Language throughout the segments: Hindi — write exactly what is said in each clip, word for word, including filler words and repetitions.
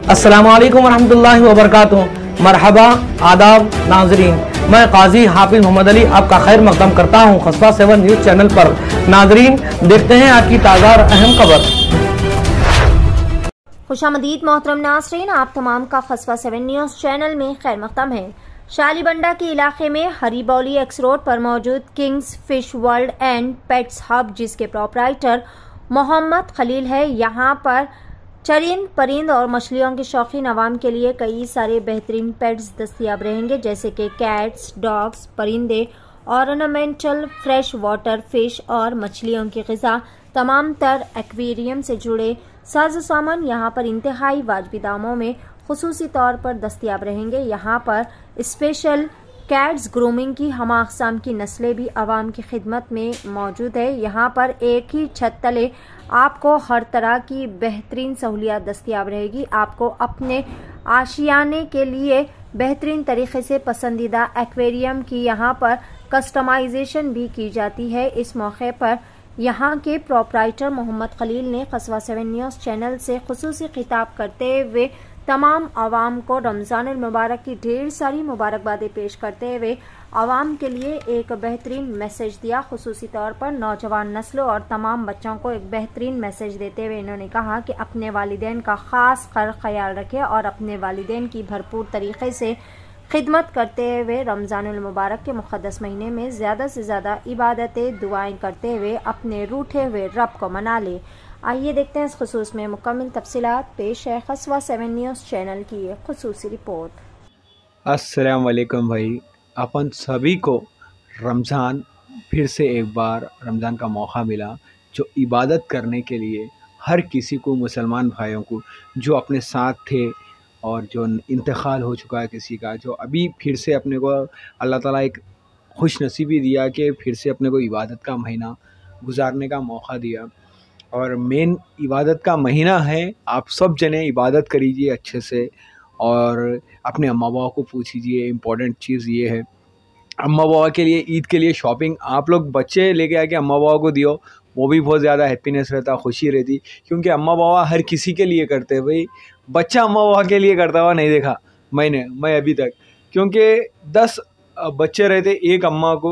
अस्सलामुअलैकुम वरहमतुल्लाहि वबरकातुहू। मरहबा, आदाब नाजरीन, मैं काजी हाफिज मोहम्मद अली आपका खैर मकदम करता हूँ कस्बा सेवन न्यूज़ चैनल पर। नाजरीन, देखते हैं आज की ताज़ा और अहम खबर। खुशामदीद मोहतरम नाजरीन, आप तमाम का कस्बा सेवन न्यूज़ चैनल में खैर मकदम है। शालीबंडा के इलाके में हरीबौली एक्स रोड पर मौजूद Kings fish world and pets hub, जिसके प्रोपराइटर मोहम्मद खलील है, यहाँ पर चरिंद परिंद और मछलियों के शौकीन अवाम के लिए कई सारे बेहतरीन पेट्स दस्तियाब रहेंगे, जैसे कि कैट्स, डॉग्स, परिंदे, ऑर्नामेंटल फ्रेश वाटर फिश और मछलियों की ग़िज़ा, तमाम तर एक्वेरियम से जुड़े साजो सामान यहाँ पर इंतहाई वाजबी दामों में खुसूसी तौर पर दस्तियाब रहेंगे। यहाँ पर स्पेशल कैट्स ग्रूमिंग की हम अक़साम की नस्लें भी आवाम की खिदमत में मौजूद है। यहाँ पर एक ही छत तले आपको हर तरह की बेहतरीन सहूलियात दस्तियाब रहेगी। आपको अपने आशियाने के लिए बेहतरीन तरीके से पसंदीदा एक्वेरियम की यहाँ पर कस्टमाइजेशन भी की जाती है। इस मौके पर यहाँ के प्रोपराइटर मोहम्मद खलील ने कस्बा सेवन न्यूज़ चैनल से खुसूसी खिताब करते हुए तमाम आवाम को रमज़ान मुबारक की ढेर सारी मुबारकबादें पेश करते हुए आवाम के लिए एक बेहतरीन मैसेज दिया। खुसूसी तौर पर नौजवान नस्लों और तमाम बच्चों को एक बेहतरीन मैसेज देते हुए इन्होंने कहा कि अपने वालिदैन का ख़ास कर ख्याल रखें और अपने वालिदैन की भरपूर तरीके से खिदमत करते हुए रमज़ान मुबारक के मुक़द्दस महीने में ज़्यादा से ज़्यादा इबादतें दुआएं करते हुए अपने रूठे हुए रब को मना ले। आइए देखते हैं इस खुसूस में मुकम्मल तफसीलात। पेश है कस्बा सेवन न्यूज़ चैनल की एक खुसूसी रिपोर्ट। अस्सलाम वालेकुम भाई, अपन सभी को रमज़ान फिर से एक बार रमज़ान का मौका मिला, जो इबादत करने के लिए हर किसी को, मुसलमान भाइयों को जो अपने साथ थे और जो इंतकाल हो चुका है किसी का, जो अभी फिर से अपने को अल्लाह ताला एक खुश नसीबी दिया कि फिर से अपने को इबादत का महीना गुजारने का मौका दिया। और मेन इबादत का महीना है, आप सब जने इबादत करीजिए अच्छे से और अपने अम्मा बाबा को पूछिए। इम्पोर्टेंट चीज़ ये है, अम्मा बाबा के लिए ईद के लिए शॉपिंग आप लोग बच्चे लेके आके अम्मा बाबा को दियो, वो भी बहुत ज़्यादा हैप्पीनेस रहता, खुशी रहती, क्योंकि अम्मा बाबा हर किसी के लिए करते हैं भाई। बच्चा अम्मा बाबा के लिए करता हुआ नहीं देखा मैंने मैं अभी तक, क्योंकि दस बच्चे रहते एक अम्मा को,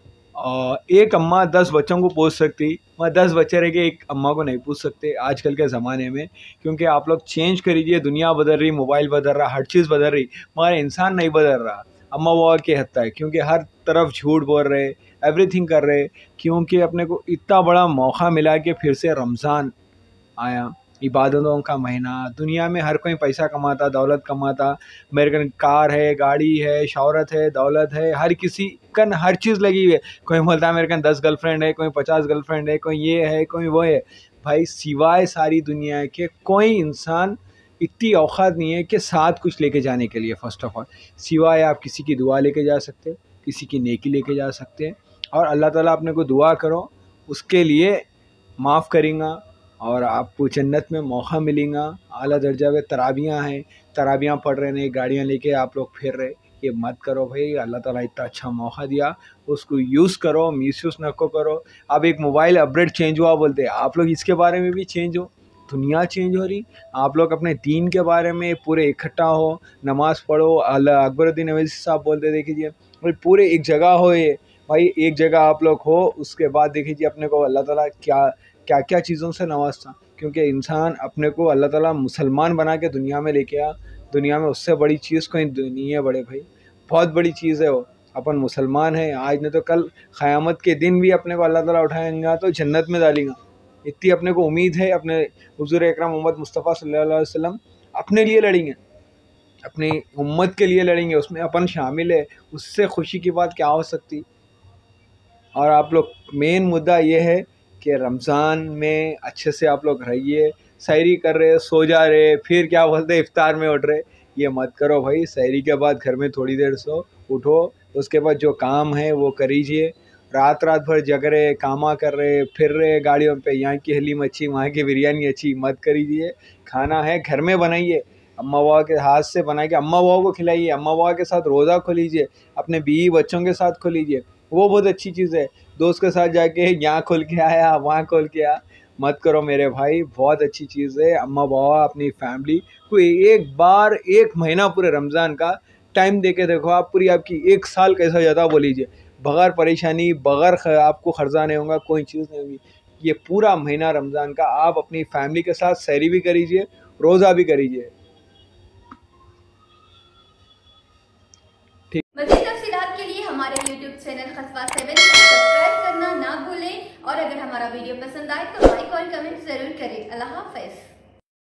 एक अम्मा दस बच्चों को पूछ सकती, मैं दस बच्चे रह के एक अम्मा को नहीं पूछ सकते आजकल के ज़माने में। क्योंकि आप लोग चेंज करीजिए, दुनिया बदल रही, मोबाइल बदल रहा, हर चीज़ बदल रही, मगर इंसान नहीं बदल रहा अम्मा बाबा के हद तक, क्योंकि हर तरफ झूठ बोल रहे, एवरीथिंग कर रहे। क्योंकि अपने को इतना बड़ा मौका मिला कि फिर से रमज़ान आया, इबादतों का महीना। दुनिया में हर कोई पैसा कमाता, दौलत कमाता, मेरे कन कार है, गाड़ी है, शौहरत है, दौलत है, हर किसी कन हर चीज़ लगी हुई है। कोई बोलता है मेरे कन दस गर्लफ्रेंड है, कोई पचास गर्लफ्रेंड है, कोई ये है, कोई वो है। भाई सिवाय सारी दुनिया के कोई इंसान इतनी औकात नहीं है कि साथ कुछ लेके जाने के लिए। फ़र्स्ट ऑफ ऑल, सिवाय आप किसी की दुआ लेके जा सकते, किसी की नेकी लेके जा सकते हैं, और अल्लाह ताला अपने को दुआ करो, उसके लिए माफ़ करेंगा और आपको जन्नत में मौका मिलेगा। आला दर्जा में तराबियाँ हैं, तराबियाँ पढ़ रहे हैं, गाड़ियाँ लेके आप लोग फिर रहे, ये मत करो भाई। अल्लाह ताला इतना अच्छा मौका दिया, उसको यूज़ करो, मिसयूज़ न को करो। अब एक मोबाइल अपडेट चेंज हुआ बोलते हैं, आप लोग इसके बारे में भी चेंज हो, दुनिया चेंज हो रही। आप लोग अपने दीन के बारे में पूरे इकट्ठा हो, नमाज़ पढ़ो। अल्लाह अकबरुद्दीन अवैसी साहब बोलते देखिए भाई, पूरे एक जगह हो, ये भाई एक जगह आप लोग हो, उसके बाद देखिए अपने को अल्लाह ताला क्या क्या क्या चीज़ों से नवाजता। क्योंकि इंसान अपने को अल्लाह ताला मुसलमान बना के दुनिया में लेके आया। दुनिया में उससे बड़ी चीज़ कोई नहीं है बड़े भाई, बहुत बड़ी चीज़ है वो। अपन मुसलमान हैं, आज नहीं तो कल क़यामत के दिन भी अपने को अल्लाह ताला उठाएंगा तो जन्नत में डालेंगा। इतनी अपने को उम्मीद है। अपने हुज़ूर अकरम मोहम्मद मुस्तफ़ा सल्लल्लाहु अलैहि वसल्लम अपने लिए लड़ेंगे, अपनी उम्मत के लिए लड़ेंगे, उसमें अपन शामिल है। उससे खुशी की बात क्या हो सकती। और आप लोग मेन मुद्दा ये है कि रमज़ान में अच्छे से आप लोग रहिए। सहरी कर रहे, सो जा रहे, फिर क्या बोलते हैं इफ्तार में उठ रहे, ये मत करो भाई। सहरी के बाद घर में थोड़ी देर सो, उठो, उसके बाद जो काम है वो करीजिए। रात रात भर जग रहे, कामा कर रहे, फिर रहे गाड़ियों पे, यहाँ की हलीम अच्छी, वहाँ की बिरयानी अच्छी, मत करीजिए। खाना है घर में बनाइए, अम्मा बाबा के हाथ से बना के अम्मा बाबा को खिलाइए। अम्मा बाबा के साथ रोज़ा खोलीजिए, अपने बीवी बच्चों के साथ खोलीजिए, वो बहुत अच्छी चीज़ है। दोस्त के साथ जाके यहाँ खोल के आया, वहाँ खोल के आया, मत करो मेरे भाई, बहुत अच्छी चीज़ है। अम्मा बाबा अपनी फैमिली को एक बार एक महीना पूरे रमज़ान का टाइम दे के देखो, आप पूरी आपकी एक साल कैसा जाता वो लीजिए, बगैर परेशानी, बगैर ख, आपको खर्चा नहीं होगा, कोई चीज़ नहीं होगी। ये पूरा महीना रमज़ान का आप अपनी फैमिली के साथ सहरी भी करीजिए, रोज़ा भी करीजिए। मज़ीद तफसीलात के लिए हमारे यूट्यूब चैनल खसबा सेवन को सब्सक्राइब करना ना भूलें और अगर हमारा वीडियो पसंद आए तो लाइक और कमेंट ज़रूर करें। अल्लाह हाफ़िज़।